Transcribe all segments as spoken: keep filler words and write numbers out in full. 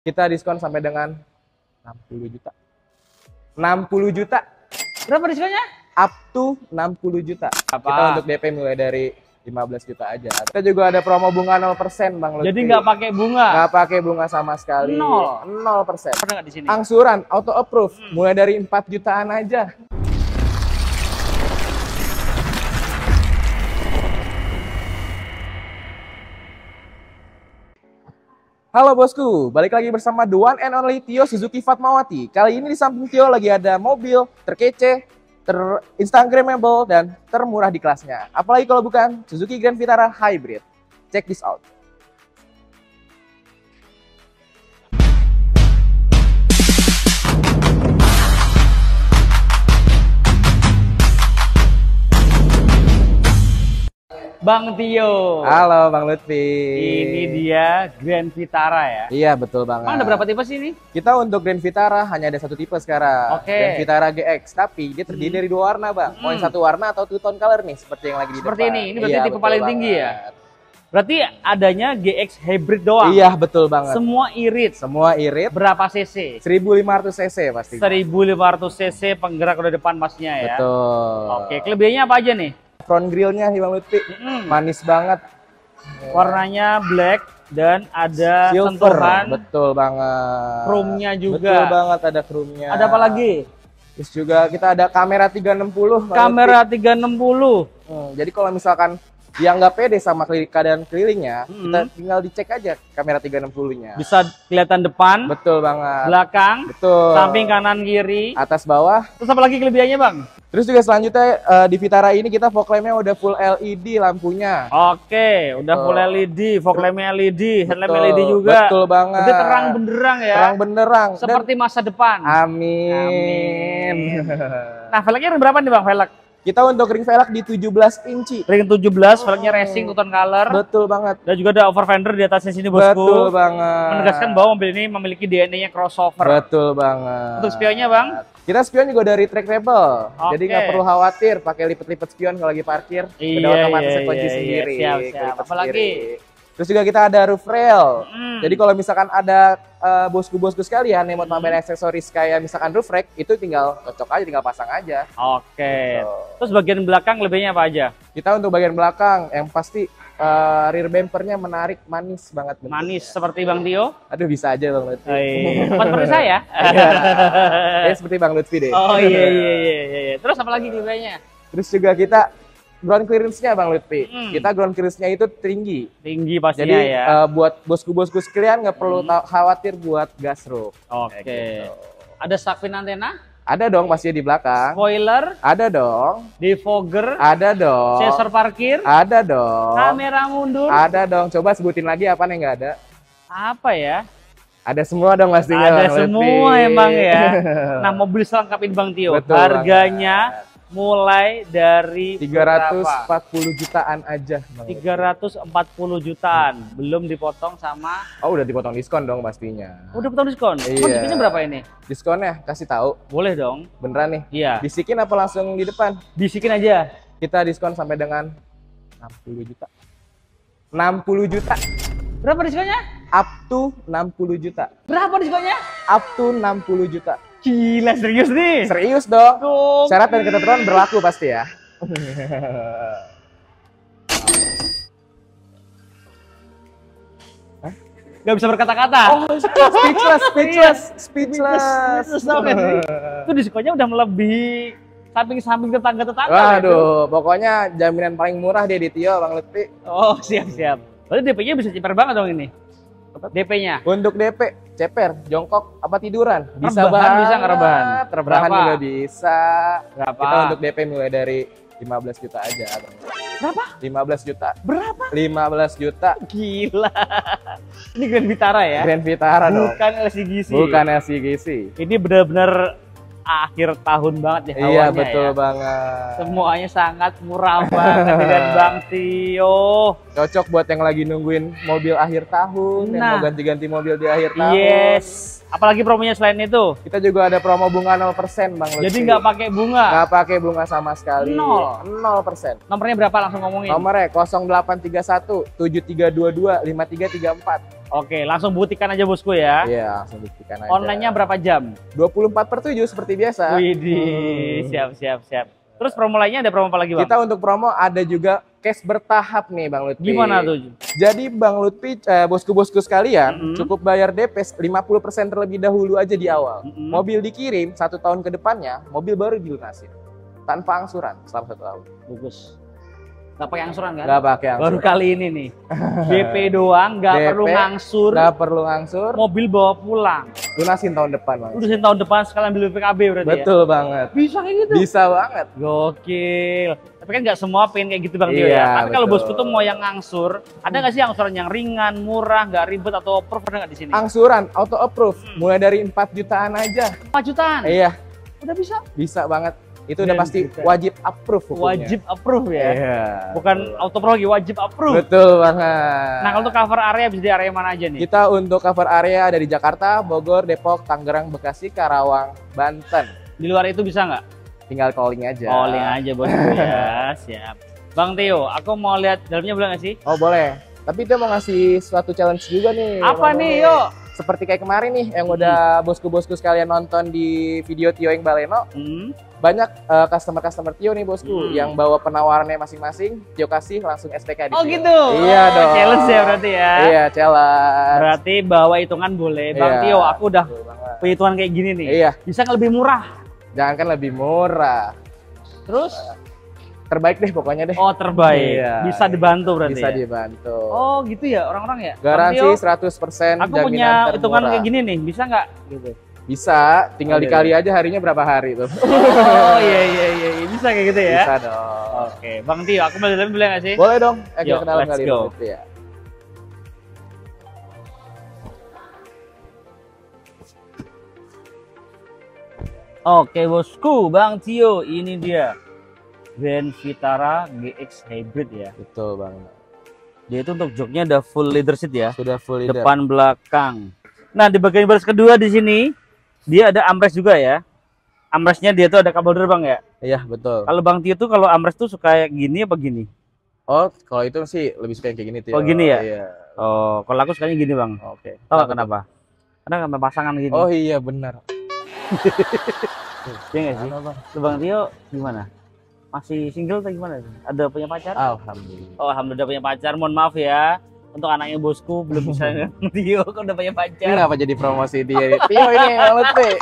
Kita diskon sampai dengan enam puluh juta. enam puluh juta. Berapa diskonnya? Up to enam puluh juta. Apa? Kita untuk D P mulai dari lima belas juta aja. Kita juga ada promo bunga nol persen, Bang Lutfi. Jadi nggak pakai bunga? Nggak pakai bunga sama sekali. Nol? nol persen. Pernah nggak di sini? Angsuran, auto approve. Hmm. Mulai dari empat jutaan aja. Halo bosku, balik lagi bersama the one and only Tio Suzuki Fatmawati. Kali ini di samping Tio lagi ada mobil terkece, ter-instagramable, dan termurah di kelasnya. Apalagi kalau bukan Suzuki Grand Vitara Hybrid. Check this out. Bang Tio. Halo Bang Lutfi. Ini dia Grand Vitara ya? Iya betul banget. Emang ada berapa tipe sih ini? Kita untuk Grand Vitara hanya ada satu tipe sekarang. Oke. Grand Vitara G X, tapi dia terdiri hmm. dari dua warna Bang. Mau yang satu warna atau two tone color nih, seperti yang lagi di seperti depan. ini, ini berarti iya, tipe paling banget. tinggi ya? Berarti adanya G X Hybrid doang? Iya betul banget. Semua irit? Semua irit. Berapa cc? seribu lima ratus cc pasti. seribu lima ratus cc penggerak roda depan masnya ya? Betul. Oke, kelebihannya apa aja nih? Front grillnya Bang Lutfi, hmm. manis banget. Warnanya black dan ada silver, sentuhan. Betul banget. Chrome-nya juga. Betul banget, ada chrome-nya. Ada apa lagi? Terus juga kita ada kamera tiga enam nol. Kamera tiga enam nol. Hmm, jadi kalau misalkan yang nggak pede sama keadaan kelilingnya, hmm. kita tinggal dicek aja kamera tiga enam nol-nya. Bisa kelihatan depan. Betul banget. Belakang. Betul. Samping kanan kiri. Atas bawah. Terus apa lagi kelebihannya Bang? Terus juga selanjutnya uh, di Vitara ini kita fog lamp-nya udah full L E D lampunya. Oke, udah betul. full L E D, fog lamp-nya L E D, headlamp L E D juga. Betul banget. Jadi terang benderang ya. Terang benderang. Seperti Dan... masa depan. Amin. Amin. Nah, velgnya berapa nih Bang velg? Kita untuk ring velg di tujuh belas inci. Ring tujuh belas, velgnya racing, two tone color. Betul banget. Dan juga ada over fender di atasnya sini bosku. Betul banget. Menegaskan bahwa mobil ini memiliki D N A-nya crossover. Betul banget. Untuk spionnya Bang? Kita spion juga dari retractable. Okay. Jadi nggak perlu khawatir pakai lipet-lipet spion kalau lagi parkir. Iya, udah otomatis iya, kunci iya, sendiri. Siap, siap. Apalagi? Terus juga kita ada roof rail. Hmm. Jadi kalau misalkan ada uh, bosku-bosku sekalian yang mau tambahin hmm. aksesoris kayak misalkan roof rack, itu tinggal cocok aja, tinggal pasang aja. Oke. Okay. Gitu. Terus bagian belakang lebihnya apa aja? Kita untuk bagian belakang yang pasti uh, rear bumpernya menarik, manis banget. Bentuknya. Manis seperti Bang Tio? Aduh bisa aja Bang Lutfi. Oh, iya. Seperti saya? Ya seperti Bang Lutfi deh. Oh iya iya iya iya. Terus apa lagi kelebihannya? Terus juga kita ground clearance-nya Bang Lutfi. Hmm. Kita ground clearance-nya itu tinggi. Tinggi pastinya. Jadi, ya. uh, buat bosku-bosku sekalian nggak perlu hmm. khawatir buat gas roof. Oke. Okay. Gitu. Ada sakpin antena? Ada dong pastinya di belakang. Spoiler? Ada dong. Defogger? Ada dong. Sensor parkir? Ada dong. Kamera mundur? Ada dong. Coba sebutin lagi apa nih nggak ada? Apa ya? Ada semua dong pastinya. Ada Bang semua Lutfi. emang ya. Nah mobil selengkapin Bang Tio. Betul harganya banget. Mulai dari tiga ratus empat puluh jutaan aja. tiga ratus empat puluh jutaan, hmm. belum dipotong sama. Oh udah dipotong diskon dong pastinya. Udah potong diskon? Iya. Oh, diskonnya berapa ini? Diskonnya kasih tahu. Boleh dong. Beneran nih? Iya. Bisikin apa langsung di depan? Bisikin aja. Kita diskon sampai dengan enam puluh juta. enam puluh juta. Berapa diskonnya? Up to enam puluh juta. Berapa diskonnya? Up to enam puluh juta. Gila, serius nih? Serius dong. Gokil. Syarat dan ketentuan berlaku pasti ya. Hah? Gak bisa berkata-kata. Oh, speechless, speechless, speechless. Itu diskonnya udah melebihi samping-samping tetangga-tetangga. Waduh, pokoknya jaminan paling murah dia di Tio, Bang Lutfi. Oh, siap-siap. Berarti D P-nya bisa ceper banget dong ini. D P-nya. Untuk D P, ceper, jongkok, apa tiduran? Bisa rebahan, banget. Bisa nggak rebahan? Rebahan juga bisa. Berapa? Kita untuk D P mulai dari lima belas juta aja. Berapa? lima belas juta. Berapa? lima belas juta. Gila. Ini Grand Vitara ya? Grand Vitara dong. Bukan L C G C. Bukan L C G C. Ini benar-benar akhir tahun banget ya hawanya. Iya betul ya. banget. Semuanya sangat murah banget dengan Bang Tio. Cocok buat yang lagi nungguin mobil akhir tahun, nah. yang mau ganti-ganti mobil di akhir tahun. Yes. Apalagi promonya selain itu? Kita juga ada promo bunga nol persen Bang Lutfi. Jadi nggak pakai bunga? Nggak pakai bunga sama sekali. Nol? nol persen. Nomornya berapa langsung ngomongin? Nomornya nol delapan tiga satu tujuh tiga dua dua lima tiga tiga empat. Oke, langsung buktikan aja bosku ya. Iya, langsung buktikan aja. Online-nya berapa jam? dua puluh empat per tujuh seperti biasa. Widih, Hmm. siap siap siap. Terus promo lainnya ada promo apa lagi, Bang? Kita untuk promo ada juga cash bertahap nih Bang Lutfi. Gimana tuh? Jadi Bang Lutfi, eh, bosku-bosku sekalian, Mm-hmm. cukup bayar D P lima puluh persen terlebih dahulu aja di awal. Mm-hmm. Mobil dikirim satu tahun ke depannya, mobil baru dilunasin. Tanpa angsuran selama satu tahun. Bagus. Gak pakai angsuran kan? Nggak pakai angsuran. Baru kali ini nih. D P doang, nggak D P, perlu ngangsur. Nggak perlu ngangsur. Mobil bawa pulang. Lunasin tahun depan Bang. Udah tahun depan sekalian beli P K B berarti Betul ya? banget. Bisa kayak gitu? Bisa banget. Gokil. Tapi kan nggak semua pengen kayak gitu Bang Tio Iya, ya. Tapi kalau betul. bosku tuh mau yang ngangsur, ada nggak sih angsuran yang ringan, murah, nggak ribet atau approve ada nggak di sini? Angsuran auto approve Hmm. mulai dari empat jutaan aja. empat jutaan? Iya, Udah bisa? bisa banget. Itu udah Dan pasti bisa. wajib approve hukumnya. Wajib approve ya? Iya. Bukan auto pro lagi, wajib approve. Betul banget. Nah kalau untuk cover area bisa di area mana aja nih? Kita untuk cover area dari Jakarta, Bogor, Depok, Tangerang, Bekasi, Karawang, Banten. Di luar itu bisa nggak? Tinggal calling aja. Calling aja bosku ya, siap. Bang Tio, aku mau lihat dalamnya boleh nggak sih? Oh boleh. Tapi dia mau ngasih suatu challenge juga nih. Apa Bang nih, Roni. yuk? Seperti kayak kemarin nih, yang udah bosku-bosku sekalian nonton di video Tio yang Baleno. Hmm. Banyak eh, customer-customer Tio nih bosku, Hmm. yang bawa penawarannya masing-masing. Tio kasih langsung S P K di Oh Tio. gitu? Iya Oh, dong. challenge ya berarti ya? Iya, challenge. Berarti bawa hitungan boleh. Bang Iya. Tio, aku udah Betul banget. perhitungan kayak gini nih. Iya, Bisa nggak lebih murah? jangan kan lebih murah. Terus? Terbaik deh pokoknya deh. Oh terbaik. Iya. Bisa dibantu berarti Bisa ya? dibantu. Oh gitu ya orang-orang ya? Bang Garansi Tio, seratus persen aku jaminan punya hitungan termurah. kayak gini nih, bisa nggak? Gitu. Bisa, tinggal Oh, dikali aja harinya berapa hari tuh. Oh iya iya iya, iya. Bisa kayak gitu ya? Bisa dong. Oke, Bang Tio, aku boleh boleh nggak sih? Boleh dong. Eh, Yuk, kita kenalan let's kali go. dulu ya. Oke bosku, Bang Tio, ini dia Grand Vitara G X Hybrid ya. Betul bang. Dia itu untuk joknya ada full leather seat ya, Sudah full leader. depan belakang. Nah di bagian baris kedua di sini dia ada armrest juga ya. Armrestnya dia tuh ada cup holder bang ya. Iya betul. Kalau Bang Tio tuh kalau armrest tuh suka gini apa gini? Oh kalau itu sih lebih suka yang kayak gini tuh. Oh, gini ya? Iya. Oh kalau aku sukanya gini bang. Oke. Tahu nggak kenapa? Karena sama pasangan gini. Oh iya benar. Iya nggak sih? Mana, Bang? Tuh, Bang Tio gimana? Masih single atau gimana? Ada punya pacar? Alhamdulillah. Oh, alhamdulillah punya pacar. Mohon maaf ya untuk anaknya bosku belum bisa Tio kan udah punya pacar. Kenapa jadi promosi dia? Tio ini yang letih.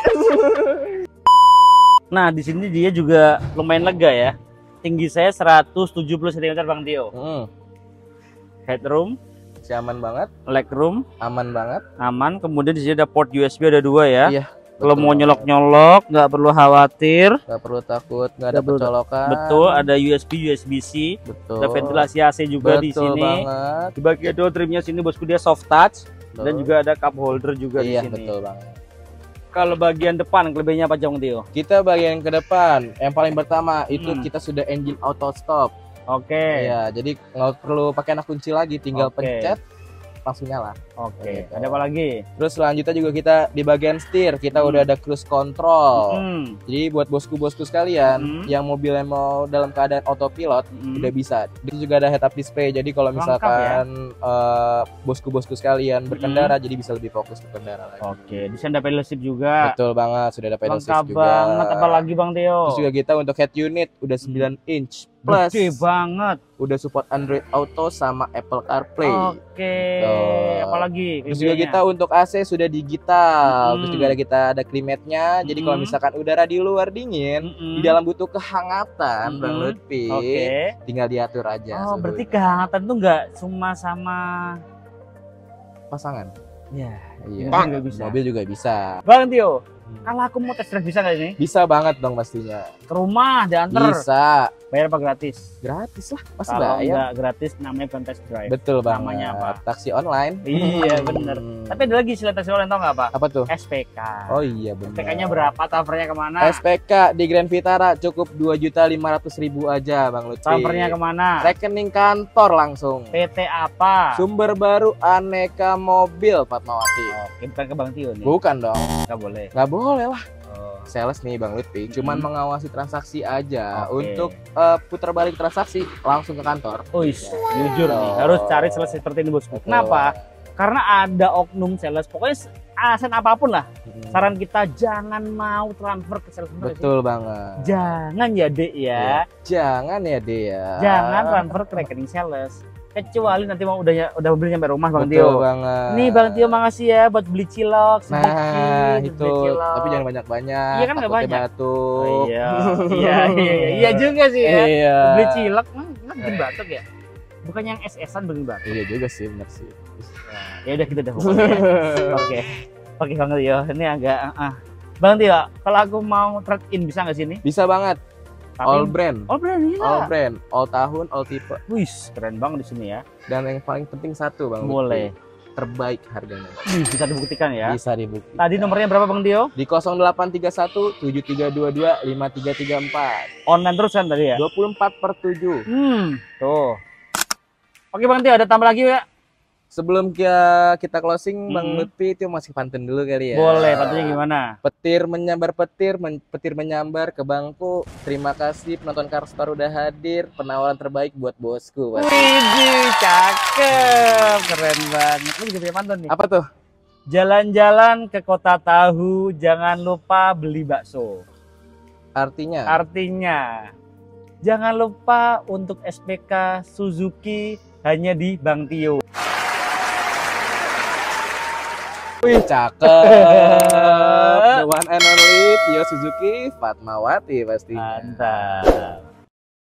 Nah, di sini dia juga lumayan lega ya. Tinggi saya seratus tujuh puluh sentimeter Bang Tio. Hmm, Headroom, si aman banget, legroom, aman banget. aman. Kemudian di sini ada port U S B ada dua ya. Iya. Kalau betul mau banget. nyolok-nyolok nggak perlu khawatir. Nggak perlu takut, nggak ada Nggak perlu takut. pencolokan. Betul, ada U S B, U S B C, Betul. ada ventilasi A C juga di Betul sini. banget. Di bagian door trimnya sini bosku dia soft touch Betul. dan juga ada cup holder juga Iya di sini. betul banget. Kalau bagian depan kelebihannya apa Bang Tio? Kita bagian ke depan, yang paling pertama itu Hmm. kita sudah engine auto stop. Oke. Iya, jadi nggak perlu pakai anak kunci lagi, tinggal Oke. pencet langsung nyala. Oke. Gitu. Ada apa lagi? Terus selanjutnya juga kita di bagian setir kita Hmm. udah ada cruise control. Hmm. Jadi buat bosku-bosku sekalian Hmm. yang mobilnya mau dalam keadaan autopilot Hmm. udah bisa. Itu juga ada head up display. Jadi kalau Lengkap misalkan eh, bosku-bosku sekalian berkendara jadi bisa lebih fokus berkendara lagi. Oke. Di sini ada pedal shift juga. Betul banget, sudah ada pedal Lengkap shift juga. banget. Apa lagi Bang Tio? Terus juga kita untuk head unit udah sembilan inch plus Gede banget. udah support Android Auto sama Apple CarPlay. Oke. Tuh. Apalagi? Terus juga kita untuk A C sudah digital. Hmm. Terus juga ada kita ada klimatnya. Jadi kalau Hmm. misalkan udara di luar dingin, di dalam butuh kehangatan, Bang Mm-mm. Lutfi, Oke. tinggal diatur aja. Oh, suhunya. berarti kehangatan tuh nggak cuma sama pasangan. ya, Iya. mobil juga bisa. Mobil juga bisa. Bang Tio, Hmm. kalau aku mau test drive bisa nggak ini? Bisa banget dong pastinya. Ke rumah, diantar. Bisa. Bayar apa gratis? Gratis lah, pasti Kalau bayar. nggak gratis namanya bukan test drive. Betul banget. Namanya apa? Taksi online. Iya bener. Hmm. Tapi ada lagi istilah taksi online tau nggak Pak? Apa tuh? S P K. Oh iya benar. S P K-nya berapa? Covernya kemana? S P K di Grand Vitara cukup dua juta lima ratus ribu aja Bang Lutfi. Covernya kemana? Rekening kantor langsung. P T apa? Sumber baru aneka mobil Fatmawati. Oke, bukan ke Bang Tio nih. Bukan dong, Nggak boleh. nggak boleh lah. Oh. Sales nih Bang Lutfi, cuman Hmm. mengawasi transaksi aja. Oke. Untuk eh, putar balik transaksi langsung ke kantor. Oh, jujur nih, Oh. harus cari sales seperti ini bosku. Betul. Kenapa? Karena ada oknum sales, pokoknya alasan apapun lah. Hmm. Saran kita jangan mau transfer ke sales. Betul banget. Jangan ya Dek ya. Ya, jangan ya Dek ya. Jangan transfer ke rekening sales. Kecuali nanti mau udah udah beli sampai rumah Bang Betul Tio. banget. Nih Bang Tio makasih ya buat beli cilok sedikit. Nah, itu. beli cilok. Tapi jangan banyak-banyak. Iya kan nggak takutnya banyak. batuk. Oh, iya. iya, iya, iya, iya juga sih ya. Iya. Beli cilok, mah emang bikin batuk ya? Bukan yang es-esan bikin batuk. Iya juga sih, benar sih. Nah, ya udah gitu dah pokoknya. Oke. Oke Bang Tio, ini agak ah. Bang Tio, kalau aku mau trade in bisa nggak sini? Bisa banget. Tapi, All brand. all brand bisa. All brand, all tahun, all tipe. Wih, keren banget di sini ya. Dan yang paling penting satu Bang. Boleh. Lutfi, terbaik harganya. Wih, bisa dibuktikan ya. Bisa dibuktikan. Tadi nomornya berapa Bang Tio? Di nol delapan tiga satu tujuh tiga dua dua lima tiga tiga empat. Online terus kan tadi ya? dua puluh empat per tujuh. Hmm, tuh. Oke Bang Tio, ada tambah lagi ya? Sebelum kita, kita closing, Bang Hmm. Lutfi itu masih pantun dulu kali ya. Boleh, pantunnya gimana? Petir menyambar petir, men- petir menyambar ke bangku. Terima kasih penonton Karstar udah hadir. Penawaran terbaik buat bosku. Pasti. Widih, cakep. Keren banget. Lu juga punya pantun nih. Apa tuh? Jalan-jalan ke kota tahu, jangan lupa beli bakso. Artinya? Artinya, jangan lupa untuk S P K Suzuki hanya di Bang Tio. Wih, cakep. The one and only Tio Suzuki Fatmawati pasti. Mantap.